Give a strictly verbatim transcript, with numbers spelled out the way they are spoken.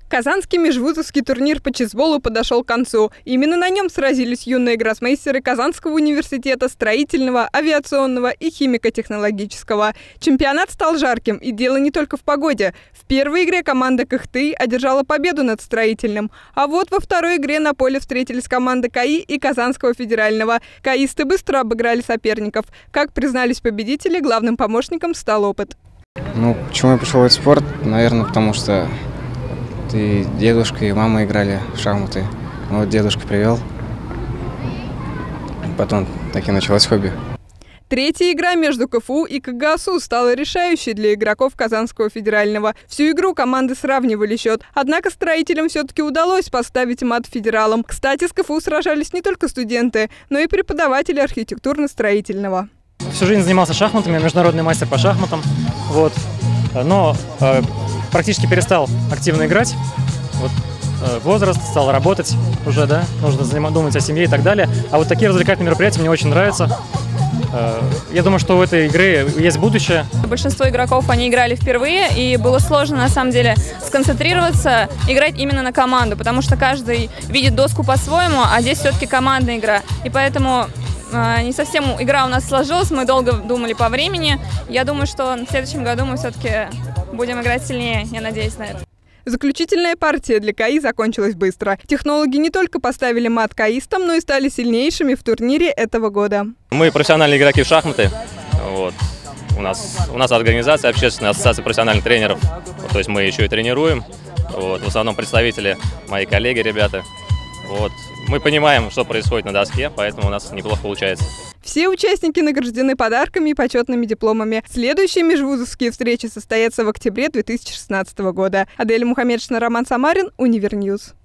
Казанский межвузовский турнир по чесболу подошел к концу. Именно на нем сразились юные гроссмейстеры Казанского университета строительного, авиационного и химико-технологического. Чемпионат стал жарким, и дело не только в погоде. В первой игре команда Кыхты одержала победу над строительным. А вот во второй игре на поле встретились команды КАИ и Казанского федерального. КАИсты быстро обыграли соперников. Как признались победители, главным помощником стал опыт. Ну, почему я пришел в этот спорт? Наверное, потому что и дедушка, и мама играли в шахматы. Ну, вот дедушка привел. Потом так и началось хобби. Третья игра между КФУ и КГСУ стала решающей для игроков Казанского федерального. Всю игру команды сравнивали счет. Однако строителям все-таки удалось поставить мат федералам. Кстати, с КФУ сражались не только студенты, но и преподаватели архитектурно-строительного. Всю жизнь занимался шахматами, международный мастер по шахматам. Вот. Но э, практически перестал активно играть. Вот, э, возраст, стал работать уже, да, нужно занимать, думать о семье и так далее. А вот такие развлекательные мероприятия мне очень нравятся. Э, я думаю, что у этой игры есть будущее. Большинство игроков, они играли впервые, и было сложно, на самом деле, сконцентрироваться, играть именно на команду, потому что каждый видит доску по-своему, а здесь все-таки командная игра. И поэтому не совсем игра у нас сложилась, мы долго думали по времени. Я думаю, что в следующем году мы все-таки будем играть сильнее, я надеюсь на это. Заключительная партия для КАИ закончилась быстро. Технологи не только поставили мат КАИстам, но и стали сильнейшими в турнире этого года. Мы профессиональные игроки в шахматы. Вот. У нас, у нас организация, общественная ассоциация профессиональных тренеров. Вот, то есть мы еще и тренируем. Вот. В основном представители, мои коллеги, ребята. Вот. Мы понимаем, что происходит на доске, поэтому у нас неплохо получается. Все участники награждены подарками и почетными дипломами. Следующие межвузовские встречи состоятся в октябре две тысячи шестнадцатого года. Адель Мухаммедшина, Роман Самарин, Универньюз.